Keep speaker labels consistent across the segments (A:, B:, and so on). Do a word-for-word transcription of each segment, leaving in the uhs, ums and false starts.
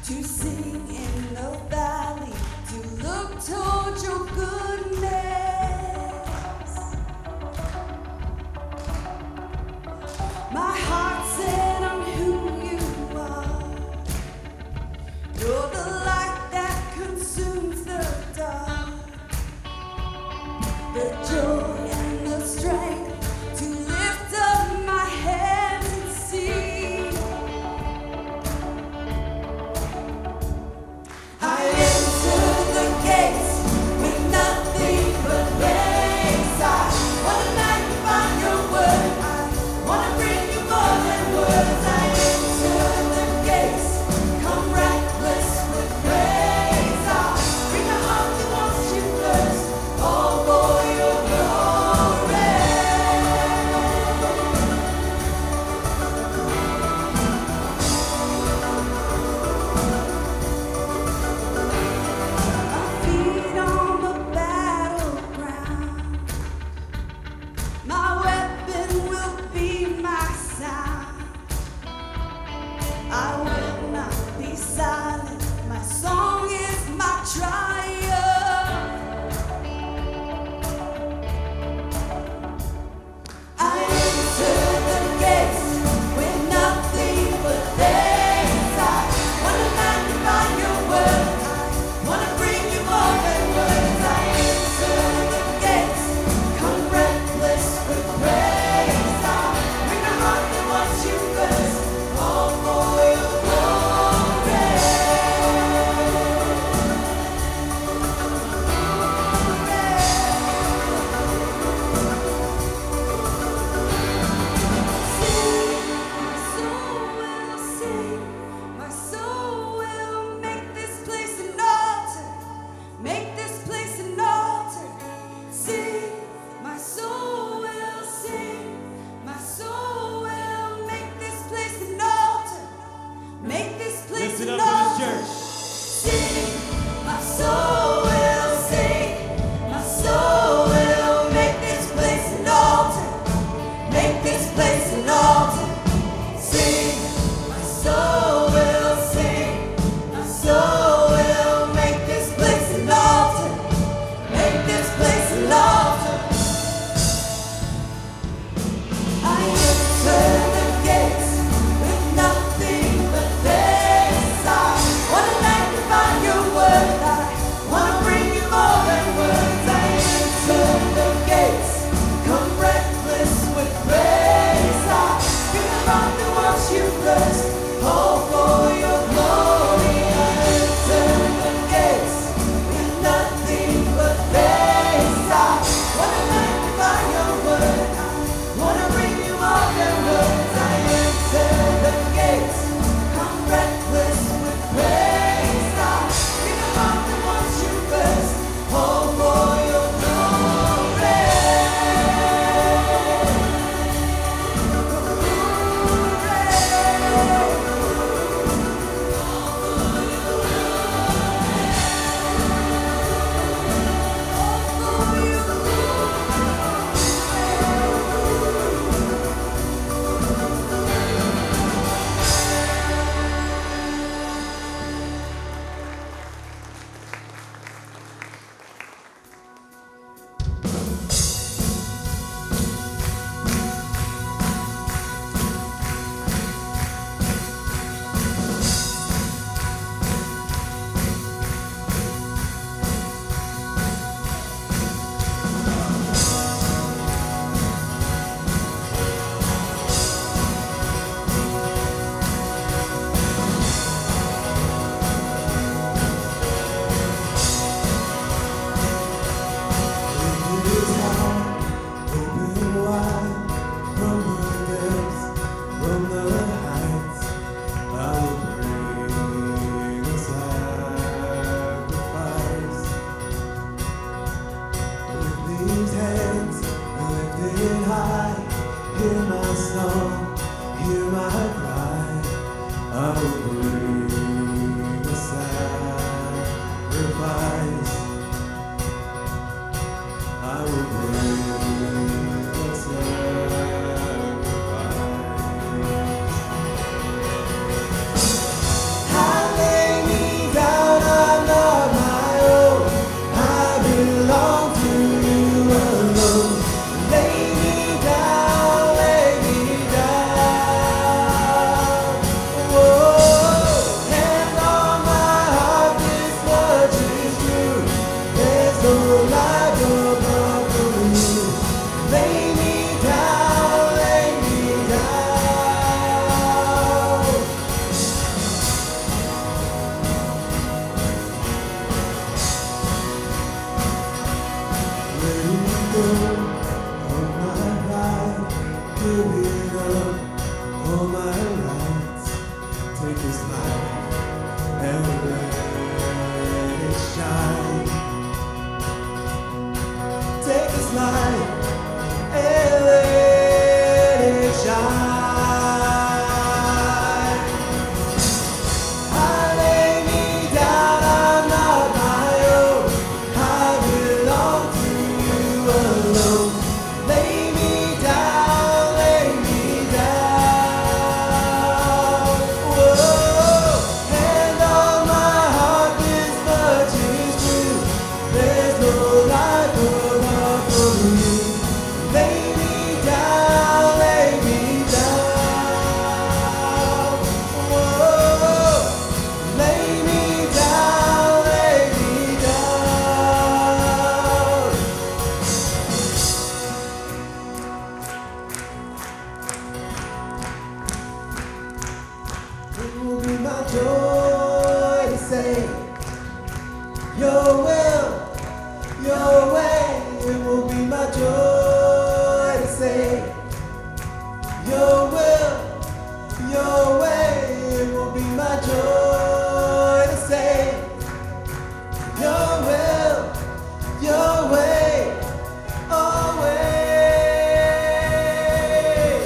A: to sing in the valley, to look towards your goodness. My heart set on who you are. You're the light that consumes the dark, the joy and the strength to lift up my hands and see. I enter the gates with nothing but praise. I wanna magnify your word. I wanna bring you more than words. I enter the gates, come reckless with praise. I bring a heart that wants you first, all for your glory. My feet on the battleground, my weapon will be my sound. I will not be silent. My song is my triumph. I enter the gates with nothing but praise. I wanna magnify your word. I wanna bring you more than words. I enter the gates, come reckless with praise. I bring a heart that wants you first, all for your glory. Sing, my soul will sing, my soul will make this place an altar, make this place an altar. Sing, my soul will sing, my soul will make this place an altar, make this place
B: Lift it
A: an
B: up in this
A: altar.
B: church.
A: Sing, my soul will sing, my soul will make this place an altar, make this place an altar. Sing, my soul will sing, my soul will make this place an altar, make this place an altar. I enter the gates with nothing but praise. I wanna magnify your word. I wanna bring you more than words. I enter the gates, come reckless with praise. I bring a heart that wants you first, all for your glory. I enter the gates with nothing but praise. I wanna magnify your word. I wanna bring you more than words. I enter the gates, come reckless with praise. I bring a heart that wants you first, all for your Hallelujah. this light and let it shine. Take this light and let it shine. I lay me down, I'm not my own. I belong to you alone. Lay me down, lay me down. Whoa, and on my heart this much is true. There's no life apart from you. Lay me down, lay me down. Whoa, lay me down, lay me down. It will be my joy to say your will, your way. It will be my joy to say your will, your way. It will be my joy to say your will, your way, always.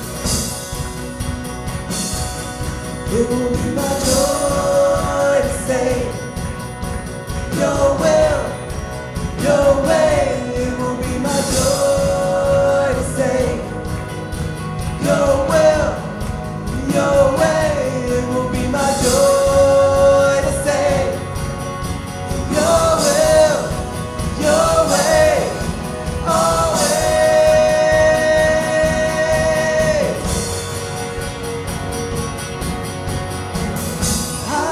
A: It will be my joy to say your will, your way. It will be my joy to say your will, your way. It will be my joy to say your will, your way, always. I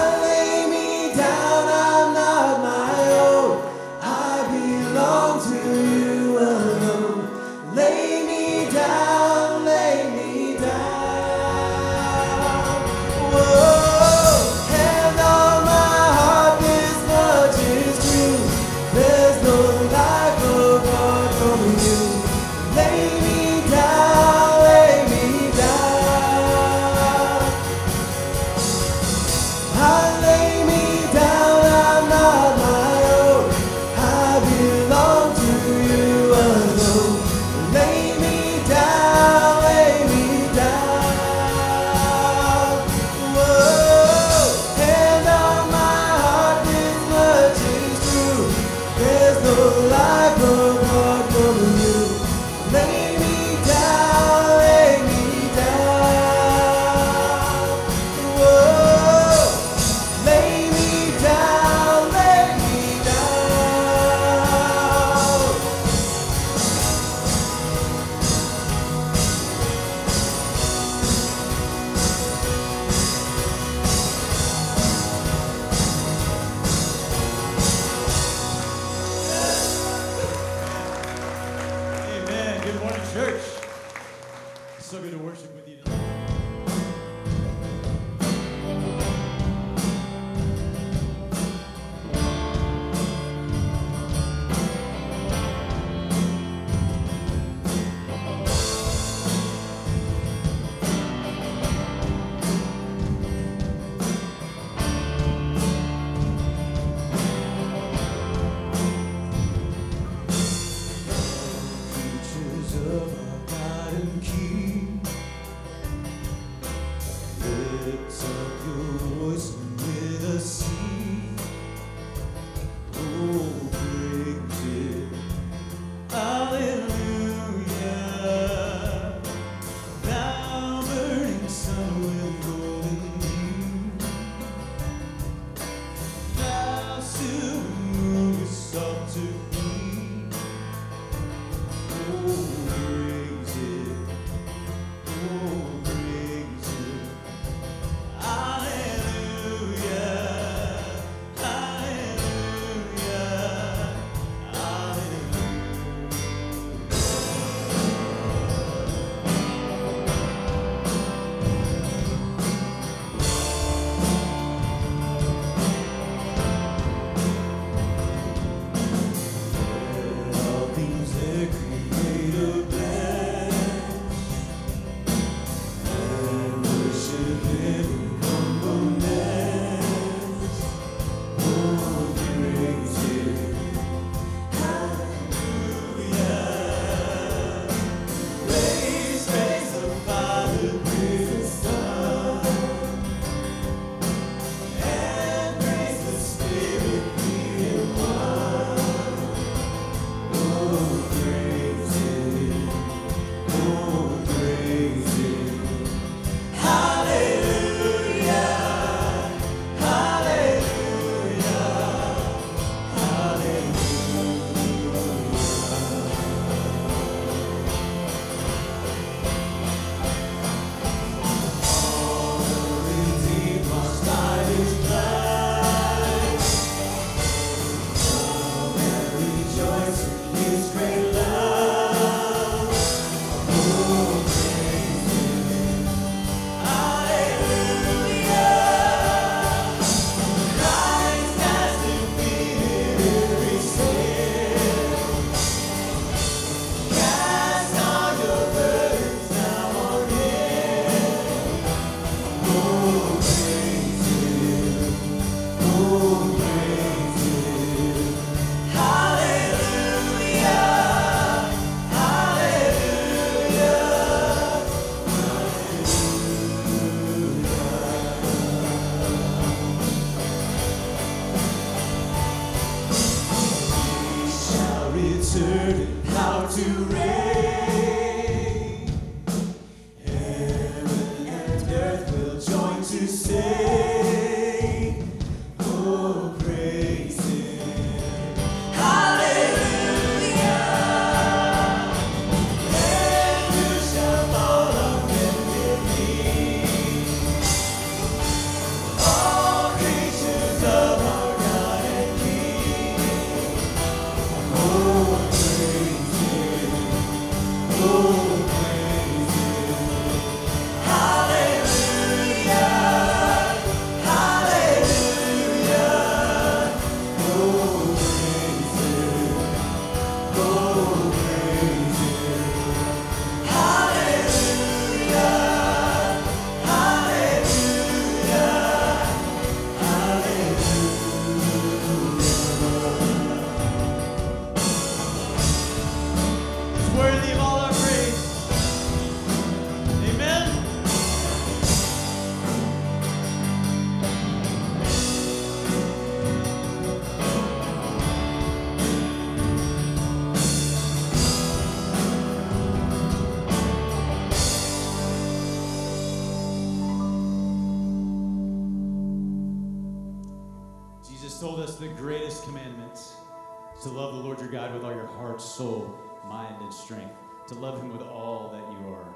B: told us the greatest commandments, to love the Lord your God with all your heart, soul, mind, and strength, to love him with all that you are.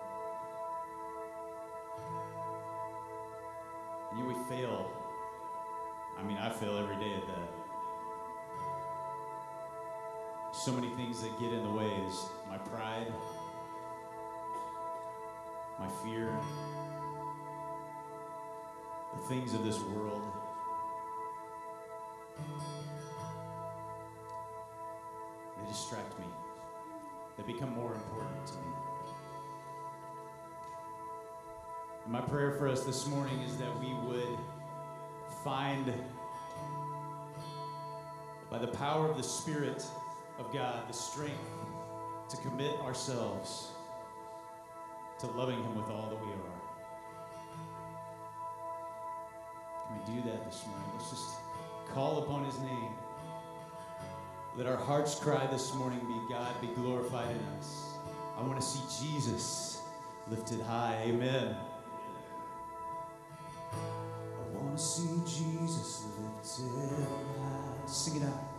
B: And yet we fail. I mean, I fail every day at that. So many things that get in the way is my pride, my fear, the things of this world. They distract me. They become more important to me. And my prayer for us this morning is that we would find, by the power of the Spirit of God, the strength to commit ourselves to loving him with all that we are. Can we do that this morning? Let's just call upon his name. Let our hearts cry this morning, be God, be glorified in us. I want to see Jesus lifted high. Amen. I want to see Jesus lifted high. Sing it out.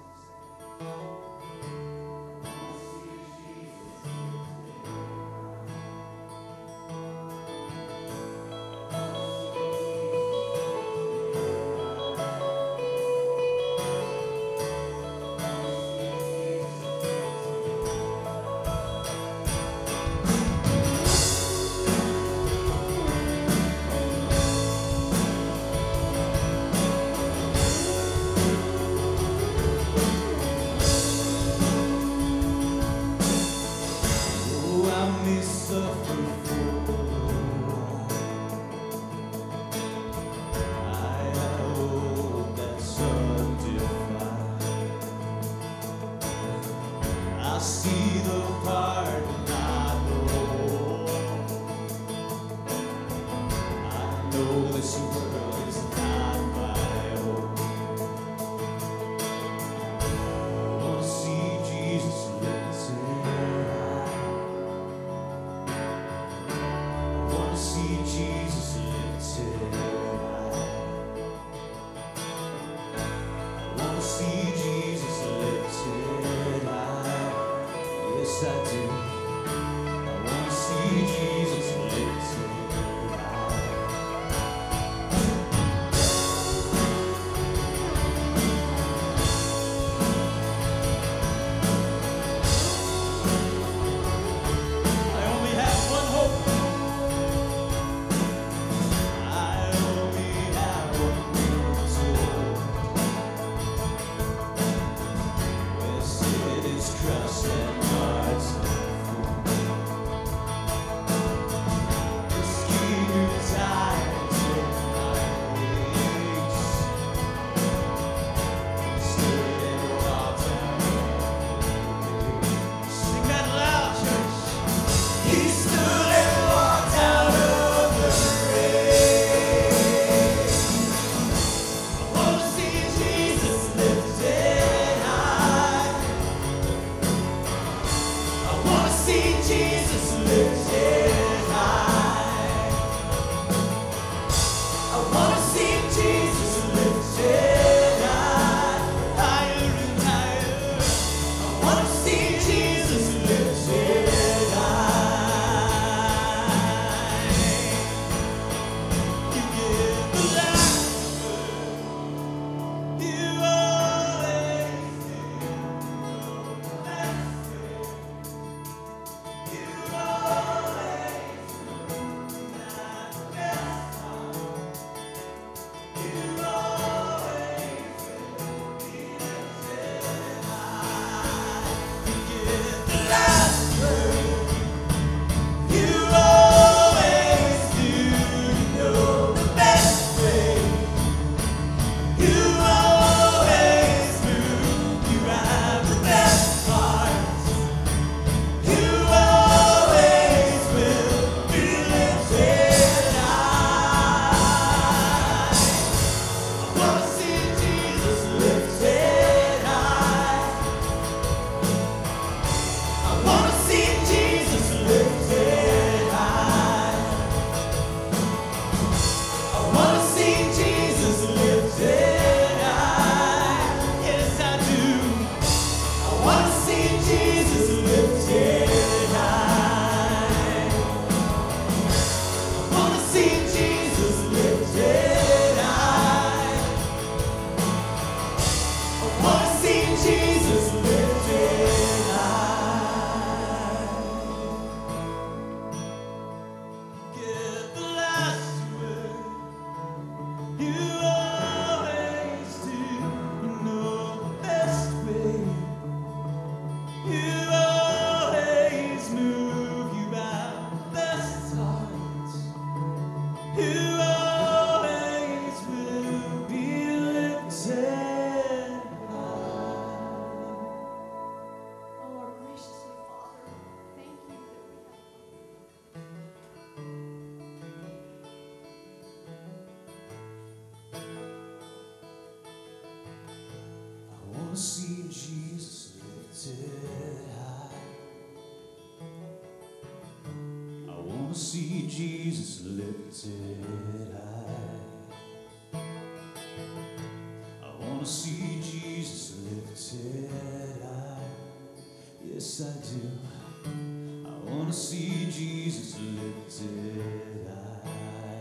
B: You always do, you know the best way. You always move, you bound the best hearts. You always will be lifted high.
A: Oh, our gracious Father, thank you that
B: I wanna see Jesus lifted high. I wanna see Jesus lifted high. I wanna see Jesus lifted high. Yes, I do. I wanna see Jesus lifted high.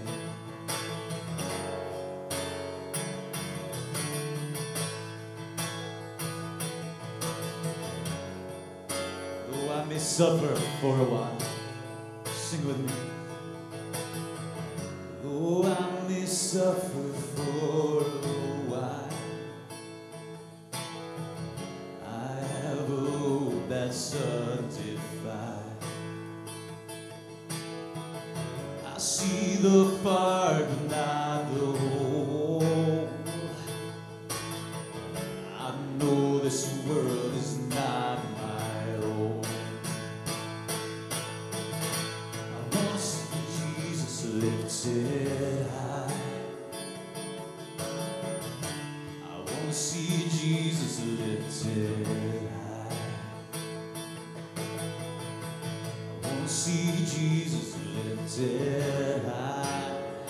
B: Though I may suffer for a while, sing with me. Though I may suffer for a while, I have a hope that's undefiled. I see the part, but not the whole. I know this world is not my own. I want to see Jesus lifted high. I want to see Jesus lifted high. I want to see Jesus lifted high.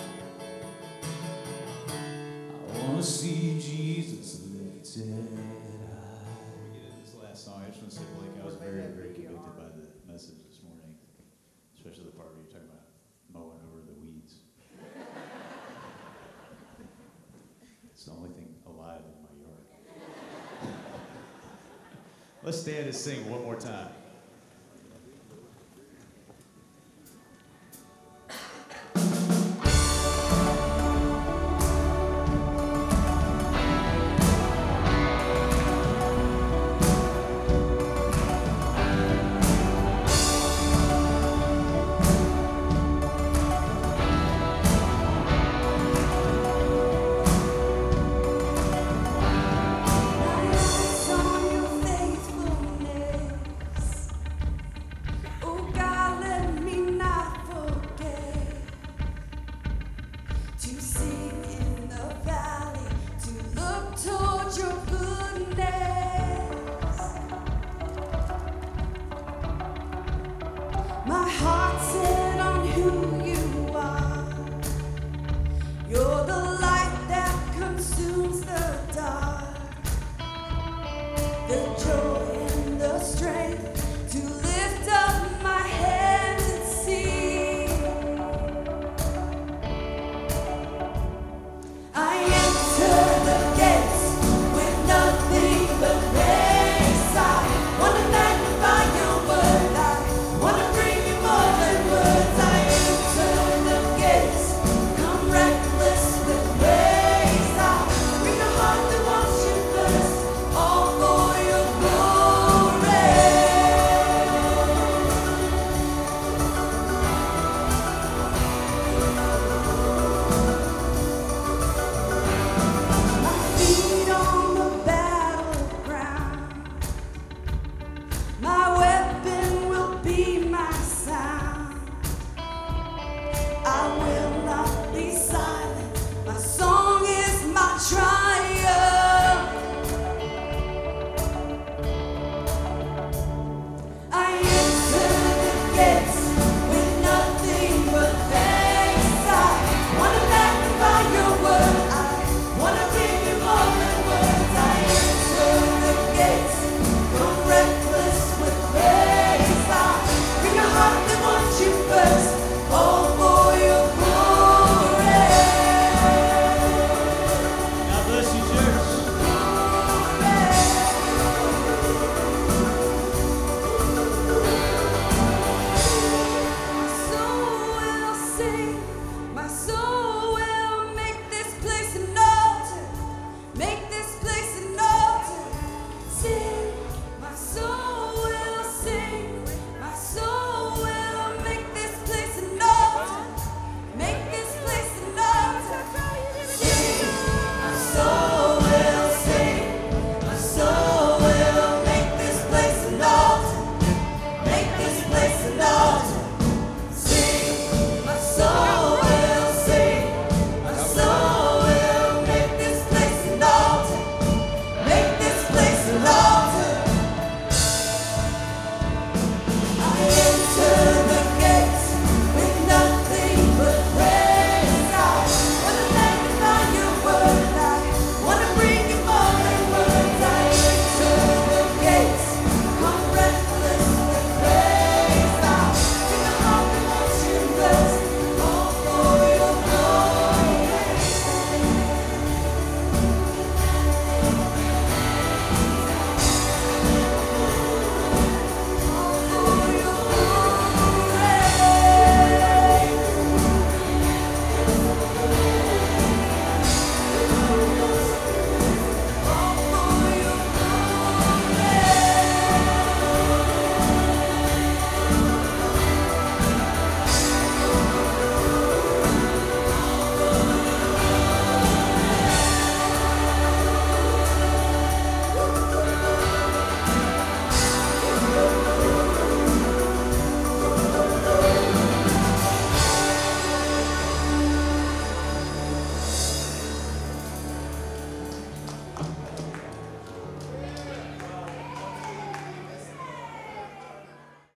B: I want to see Jesus lifted high. Yeah, this last song, I just want to say, Blake, I was very, very convicted by the message this morning, especially the part where you're talking about mowing over the weeds. It's the only thing alive in my yard. Let's stand and sing one more time.